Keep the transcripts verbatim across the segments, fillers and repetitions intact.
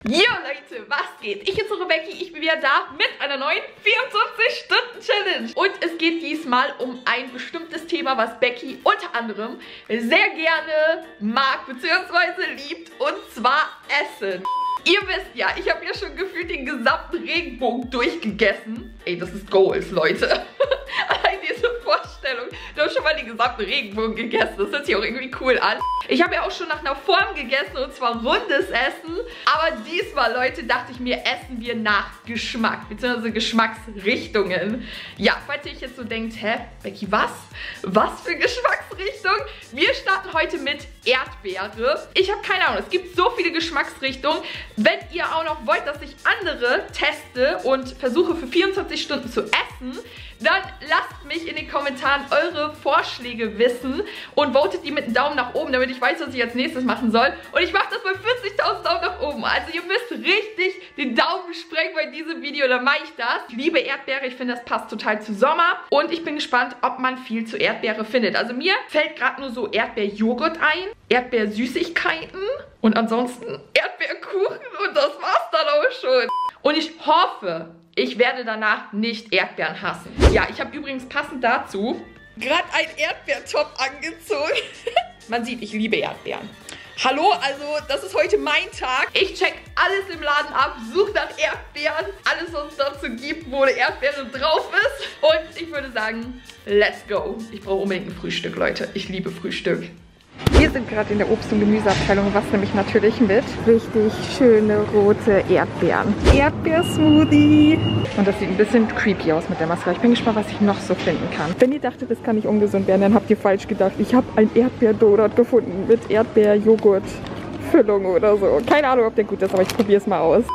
Jo Leute, was geht? Ich bin Rebecca, ich bin wieder da mit einer neuen vierundzwanzig-Stunden-Challenge. Und es geht diesmal um ein bestimmtes Thema, was Becky unter anderem sehr gerne mag bzw. liebt, und zwar Essen. Ihr wisst ja, ich habe ja schon gefühlt den gesamten Regenbogen durchgegessen. Ey, das ist Goals, Leute. Allein diese Vorstellung. Du hast schon mal den gesamten Regenbogen gegessen. Das hört sich auch irgendwie cool an. Ich habe ja auch schon nach einer Form gegessen, und zwar rundes Essen. Aber diesmal, Leute, dachte ich mir, essen wir nach Geschmack, beziehungsweise Geschmacksrichtungen. Ja, falls ihr euch jetzt so denkt, hä, Becky, was? Was für Geschmacksrichtung? Wir starten heute mit Erdbeere. Ich habe keine Ahnung, es gibt so viele Geschmacksrichtungen. Wenn ihr auch noch wollt, dass ich andere teste und versuche für vierundzwanzig Stunden zu essen, dann lasst mich in den Kommentaren eure Vorschläge wissen und votet die mit einem Daumen nach oben, damit ich weiß, was ich als nächstes machen soll. Und ich mache das bei vierzigtausend Daumen nach oben. Also ihr müsst richtig den Daumen sprengen bei diesem Video, dann mache ich das. Ich liebe Erdbeere, ich finde, das passt total zu Sommer. Und ich bin gespannt, ob man viel zu Erdbeere findet. Also mir fällt gerade nur so Erdbeerjoghurt ein, Erdbeersüßigkeiten und ansonsten Erdbeerkuchen, und das war's dann auch schon. Und ich hoffe, ich werde danach nicht Erdbeeren hassen. Ja, ich habe übrigens passend dazu gerade einen Erdbeertopf angezogen. Man sieht, ich liebe Erdbeeren. Hallo, also das ist heute mein Tag. Ich check alles im Laden ab, suche nach Erdbeeren, alles, was es dazu gibt, wo eine Erdbeere drauf ist. Und ich würde sagen, let's go. Ich brauche unbedingt ein Frühstück, Leute. Ich liebe Frühstück. Wir sind gerade in der Obst- und Gemüseabteilung, was nämlich natürlich mit richtig schöne rote Erdbeeren. Erdbeersmoothie. Und das sieht ein bisschen creepy aus mit der Maske. Ich bin gespannt, was ich noch so finden kann. Wenn ihr dachtet, das kann nicht ungesund werden, dann habt ihr falsch gedacht. Ich habe ein Erdbeerdonut gefunden mit Erdbeerjoghurt-Füllung oder so. Keine Ahnung, ob der gut ist, aber ich probiere es mal aus.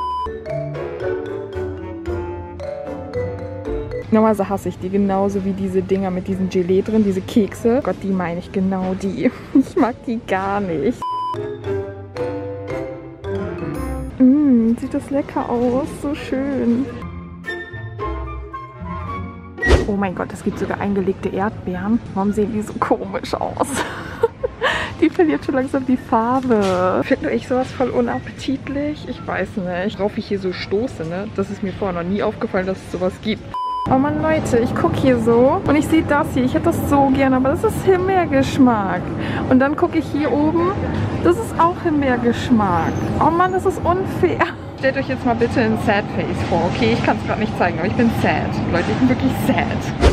Normalerweise hasse ich die genauso wie diese Dinger mit diesem Gelee drin, diese Kekse. Gott, die meine ich, genau die. Ich mag die gar nicht. Mmh, sieht das lecker aus, so schön. Oh mein Gott, es gibt sogar eingelegte Erdbeeren. Warum sehen die so komisch aus? Die verliert schon langsam die Farbe. Finde ich sowas voll unappetitlich? Ich weiß nicht. Worauf ich hier so stoße, ne? Das ist mir vorher noch nie aufgefallen, dass es sowas gibt. Oh Mann, Leute, ich gucke hier so und ich sehe das hier. Ich hätte das so gerne, aber das ist Himbeergeschmack. Und dann gucke ich hier oben, das ist auch Himbeergeschmack. Oh Mann, das ist unfair. Stellt euch jetzt mal bitte ein Sad Face vor, okay? Ich kann es gerade nicht zeigen, aber ich bin sad. Leute, ich bin wirklich sad.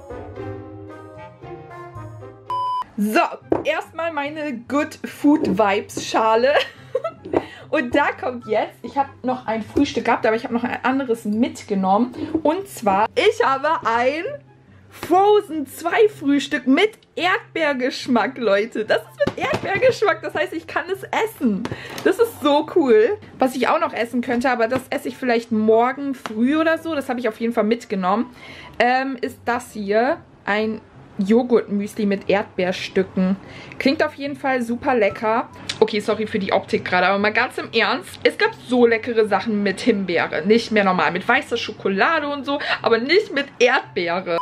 So, erstmal meine Good Food Vibes Schale. Und da kommt jetzt, ich habe noch ein Frühstück gehabt, aber ich habe noch ein anderes mitgenommen. Und zwar, ich habe ein Frozen zwei Frühstück mit Erdbeergeschmack, Leute. Das ist mit Erdbeergeschmack, das heißt, ich kann es essen. Das ist so cool. Was ich auch noch essen könnte, aber das esse ich vielleicht morgen früh oder so, das habe ich auf jeden Fall mitgenommen, ähm, ist das hier, ein Joghurtmüsli mit Erdbeerstücken. Klingt auf jeden Fall super lecker. Okay, sorry für die Optik gerade, aber mal ganz im Ernst. Es gab so leckere Sachen mit Himbeere. Nicht mehr normal, mit weißer Schokolade und so, aber nicht mit Erdbeere.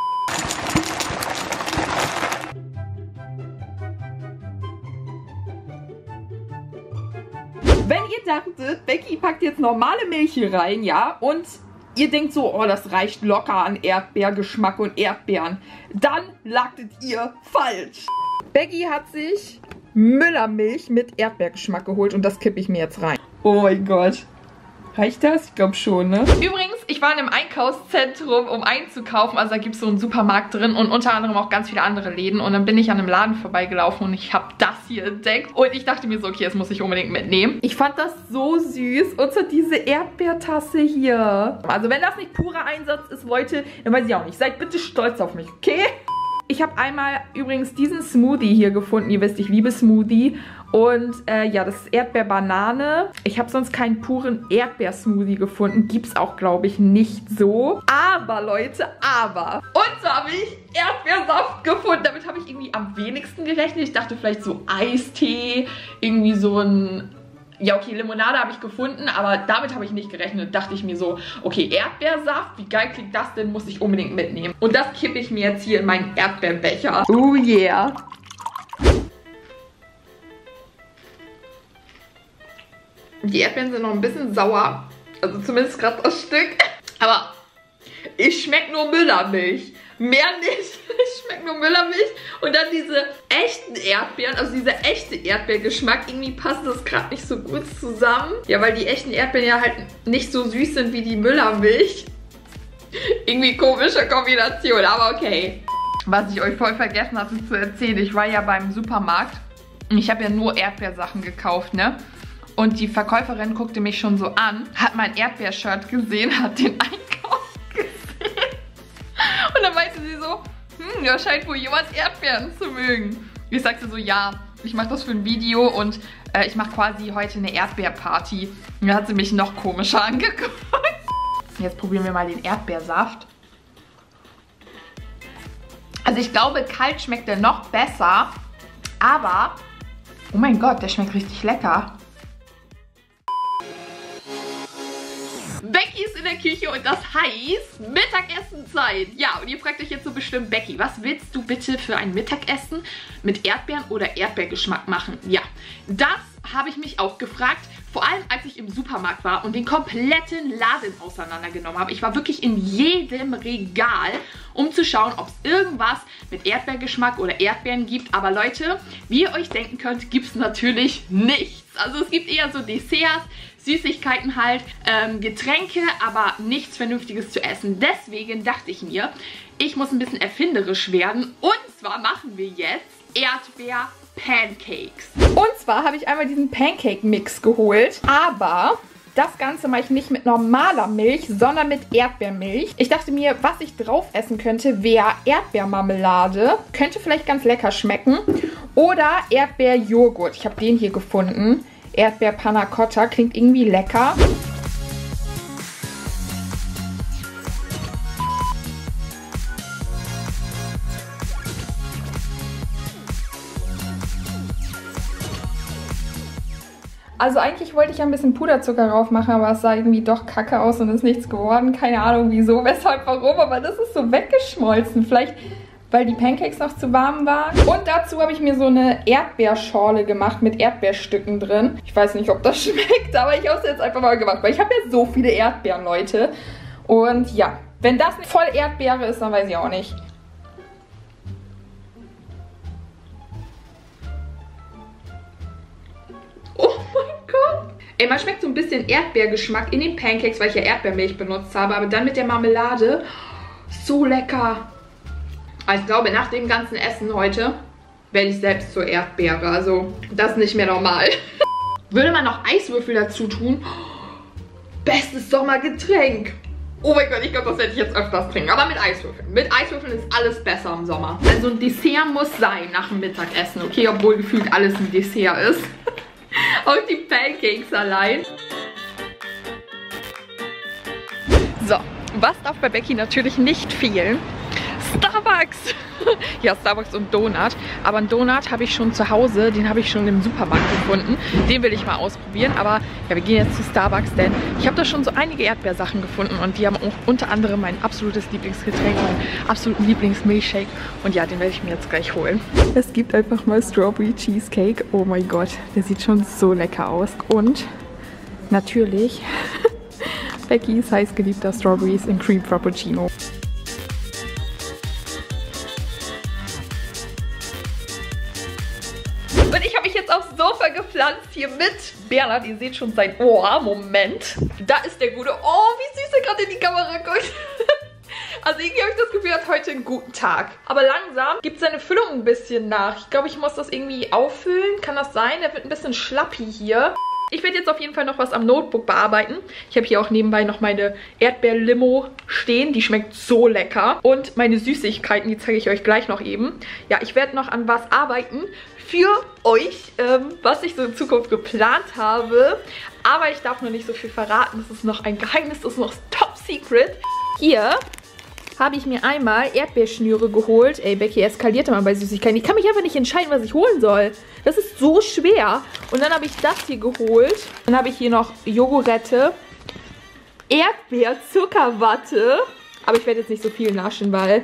Wenn ihr dachtet, Becky packt jetzt normale Milch hier rein, ja, und ihr denkt so, oh, das reicht locker an Erdbeergeschmack und Erdbeeren, dann lagtet ihr falsch. Becky hat sich Müllermilch mit Erdbeergeschmack geholt und das kippe ich mir jetzt rein. Oh mein Gott. Reicht das? Ich glaube schon, ne? Übrigens, ich war in einem Einkaufszentrum, um einzukaufen. Also da gibt es so einen Supermarkt drin und unter anderem auch ganz viele andere Läden. Und dann bin ich an einem Laden vorbeigelaufen und ich habe das hier entdeckt. Und ich dachte mir so, okay, das muss ich unbedingt mitnehmen. Ich fand das so süß. Und so diese Erdbeertasse hier. Also wenn das nicht purer Einsatz ist, Leute, dann weiß ich auch nicht. Seid bitte stolz auf mich, okay? Ich habe einmal übrigens diesen Smoothie hier gefunden. Ihr wisst, ich liebe Smoothie. Und äh, ja, das ist Erdbeer-Banane. Ich habe sonst keinen puren Erdbeer-Smoothie gefunden. Gibt es auch, glaube ich, nicht so. Aber, Leute, aber. Und so habe ich Erdbeersaft gefunden. Damit habe ich irgendwie am wenigsten gerechnet. Ich dachte vielleicht so Eistee, irgendwie so ein... Ja, okay, Limonade habe ich gefunden, aber damit habe ich nicht gerechnet. Dachte ich mir so, okay, Erdbeersaft, wie geil klingt das denn, muss ich unbedingt mitnehmen. Und das kippe ich mir jetzt hier in meinen Erdbeerbecher. Oh yeah. Die Erdbeeren sind noch ein bisschen sauer. Also zumindest gerade das Stück. Aber ich schmecke nur Müllermilch. Mehr nicht. Ich schmecke nur Müllermilch. Und dann diese echten Erdbeeren, also dieser echte Erdbeergeschmack. Irgendwie passt das gerade nicht so gut zusammen. Ja, weil die echten Erdbeeren ja halt nicht so süß sind wie die Müllermilch. Irgendwie komische Kombination, aber okay. Was ich euch voll vergessen hatte zu erzählen, ich war ja beim Supermarkt. Und ich habe ja nur Erdbeersachen gekauft, ne? Und die Verkäuferin guckte mich schon so an, hat mein Erdbeershirt gesehen, hat den Einkauf gesehen. Und dann meinte sie so, hm, da scheint wohl jemand Erdbeeren zu mögen. Ich sagte so, ja, ich mache das für ein Video und äh, ich mache quasi heute eine Erdbeerparty. Und dann hat sie mich noch komischer angeguckt. Jetzt probieren wir mal den Erdbeersaft. Also ich glaube, kalt schmeckt der noch besser, aber, oh mein Gott, der schmeckt richtig lecker. Becky ist in der Küche und das heißt Mittagessenzeit. Ja, und ihr fragt euch jetzt so bestimmt, Becky, was willst du bitte für ein Mittagessen mit Erdbeeren oder Erdbeergeschmack machen? Ja, das habe ich mich auch gefragt. Vor allem, als ich im Supermarkt war und den kompletten Laden auseinandergenommen habe. Ich war wirklich in jedem Regal, um zu schauen, ob es irgendwas mit Erdbeergeschmack oder Erdbeeren gibt. Aber Leute, wie ihr euch denken könnt, gibt es natürlich nichts. Also es gibt eher so Desserts, Süßigkeiten halt, ähm, Getränke, aber nichts Vernünftiges zu essen. Deswegen dachte ich mir, ich muss ein bisschen erfinderisch werden. Und zwar machen wir jetzt Erdbeer-Pancakes. Und zwar habe ich einmal diesen Pancake-Mix geholt, aber das Ganze mache ich nicht mit normaler Milch, sondern mit Erdbeermilch. Ich dachte mir, was ich drauf essen könnte, wäre Erdbeermarmelade. Könnte vielleicht ganz lecker schmecken. Oder Erdbeerjoghurt. Ich habe den hier gefunden. Erdbeer Panna Cotta, klingt irgendwie lecker. Also eigentlich wollte ich ja ein bisschen Puderzucker drauf machen, aber es sah irgendwie doch kacke aus und ist nichts geworden. Keine Ahnung wieso, weshalb, warum, aber das ist so weggeschmolzen. Vielleicht, weil die Pancakes noch zu warm waren. Und dazu habe ich mir so eine Erdbeerschorle gemacht mit Erdbeerstücken drin. Ich weiß nicht, ob das schmeckt, aber ich habe es jetzt einfach mal gemacht, weil ich habe ja so viele Erdbeeren, Leute. Und ja, wenn das nicht voll Erdbeere ist, dann weiß ich auch nicht. Oh mein Gott! Ey, man schmeckt so ein bisschen Erdbeergeschmack in den Pancakes, weil ich ja Erdbeermilch benutzt habe. Aber dann mit der Marmelade, so lecker. Ich glaube, nach dem ganzen Essen heute werde ich selbst zur Erdbeere. Also, das ist nicht mehr normal. Würde man noch Eiswürfel dazu tun? Bestes Sommergetränk. Oh mein Gott, ich glaube, das werde ich jetzt öfters trinken. Aber mit Eiswürfeln. Mit Eiswürfeln ist alles besser im Sommer. Also ein Dessert muss sein nach dem Mittagessen. Okay, obwohl gefühlt alles ein Dessert ist. Auch die Pancakes allein. So, was darf bei Becky natürlich nicht fehlen? Starbucks! Ja, Starbucks und Donut. Aber einen Donut habe ich schon zu Hause. Den habe ich schon im Supermarkt gefunden. Den will ich mal ausprobieren. Aber ja, wir gehen jetzt zu Starbucks, denn ich habe da schon so einige Erdbeersachen gefunden. Und die haben auch unter anderem mein absolutes Lieblingsgetränk, meinen absoluten Lieblingsmilchshake. Und ja, den werde ich mir jetzt gleich holen. Es gibt einfach mal Strawberry Cheesecake. Oh mein Gott, der sieht schon so lecker aus. Und natürlich Beckys heißgeliebter Strawberries in Cream Frappuccino. Und ich habe mich jetzt aufs Sofa gepflanzt hier mit Bernhard. Ihr seht schon sein Ohr. Moment. Da ist der Gute. Oh, wie süß er gerade in die Kamera guckt. Also irgendwie habe ich das Gefühl, er hat heute einen guten Tag. Aber langsam gibt seine Füllung ein bisschen nach. Ich glaube, ich muss das irgendwie auffüllen. Kann das sein? Er wird ein bisschen schlappi hier. Ich werde jetzt auf jeden Fall noch was am Notebook bearbeiten. Ich habe hier auch nebenbei noch meine Erdbeerlimo stehen. Die schmeckt so lecker. Und meine Süßigkeiten, die zeige ich euch gleich noch eben. Ja, ich werde noch an was arbeiten für euch, ähm, was ich so in Zukunft geplant habe. Aber ich darf noch nicht so viel verraten. Das ist noch ein Geheimnis, das ist noch top secret. Hier habe ich mir einmal Erdbeerschnüre geholt. Ey, Becky eskaliert immer bei Süßigkeiten. Ich kann mich einfach nicht entscheiden, was ich holen soll. Das ist so schwer. Und dann habe ich das hier geholt. Dann habe ich hier noch Jogurette, Erdbeerzuckerwatte. Aber ich werde jetzt nicht so viel naschen, weil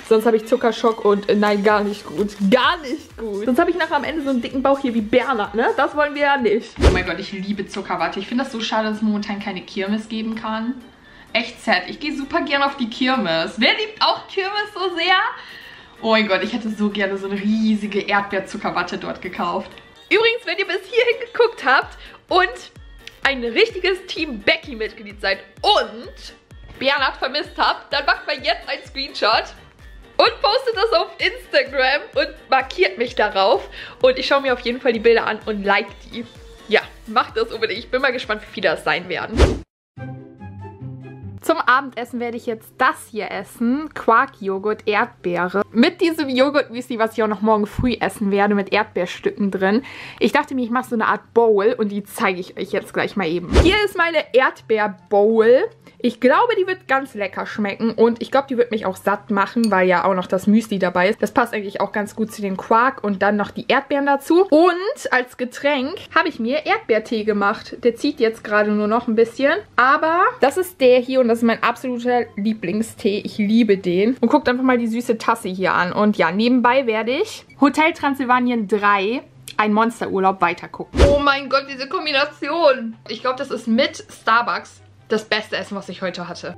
Sonst habe ich Zuckerschock und äh, nein, gar nicht gut. Gar nicht gut. Sonst habe ich nachher am Ende so einen dicken Bauch hier wie Bernhard, ne? Das wollen wir ja nicht. Oh mein Gott, ich liebe Zuckerwatte. Ich finde das so schade, dass es momentan keine Kirmes geben kann. Echt sad. Ich gehe super gerne auf die Kirmes. Wer liebt auch Kirmes so sehr? Oh mein Gott, ich hätte so gerne so eine riesige Erdbeerzuckerwatte dort gekauft. Übrigens, wenn ihr bis hierhin geguckt habt und ein richtiges Team Becky-Mitglied seid und Bernhard vermisst habt, dann macht mal jetzt einen Screenshot und postet das auf Instagram und markiert mich darauf. Und ich schaue mir auf jeden Fall die Bilder an und like die. Ja, macht das unbedingt. Ich bin mal gespannt, wie viele das sein werden. Zum Abendessen werde ich jetzt das hier essen. Quarkjoghurt, Erdbeere. Mit diesem Joghurt-Müsli, was ich auch noch morgen früh essen werde, mit Erdbeerstücken drin. Ich dachte mir, ich mache so eine Art Bowl und die zeige ich euch jetzt gleich mal eben. Hier ist meine Erdbeer-Bowl. Ich glaube, die wird ganz lecker schmecken und ich glaube, die wird mich auch satt machen, weil ja auch noch das Müsli dabei ist. Das passt eigentlich auch ganz gut zu dem Quark und dann noch die Erdbeeren dazu. Und als Getränk habe ich mir Erdbeertee gemacht. Der zieht jetzt gerade nur noch ein bisschen. Aber das ist der hier und das ist mein absoluter Lieblingstee. Ich liebe den. Und guckt einfach mal die süße Tasse hier an. Und ja, nebenbei werde ich Hotel Transsilvanien drei... ein Monsterurlaub weitergucken. Oh mein Gott, diese Kombination. Ich glaube, das ist mit Starbucks das beste Essen, was ich heute hatte.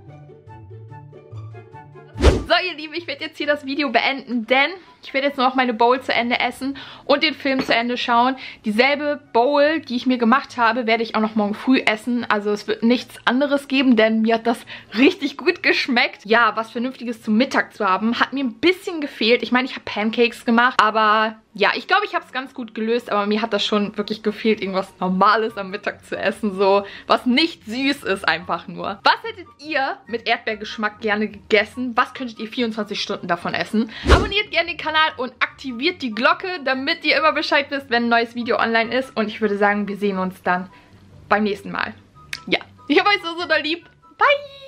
So, ihr Lieben, ich werde jetzt hier das Video beenden, denn ich werde jetzt nur noch meine Bowl zu Ende essen und den Film zu Ende schauen. Dieselbe Bowl, die ich mir gemacht habe, werde ich auch noch morgen früh essen. Also es wird nichts anderes geben, denn mir hat das richtig gut geschmeckt. Ja, was Vernünftiges zum Mittag zu haben, hat mir ein bisschen gefehlt. Ich meine, ich habe Pancakes gemacht, aber ja, ich glaube, ich habe es ganz gut gelöst, aber mir hat das schon wirklich gefehlt, irgendwas Normales am Mittag zu essen, so was nicht süß ist einfach nur. Was hättet ihr mit Erdbeergeschmack gerne gegessen? Was könntet ihr vierundzwanzig Stunden davon essen? Abonniert gerne den Kanal und aktiviert die Glocke, damit ihr immer Bescheid wisst, wenn ein neues Video online ist. Und ich würde sagen, wir sehen uns dann beim nächsten Mal. Ja, ich habe euch so, so doll lieb. Bye!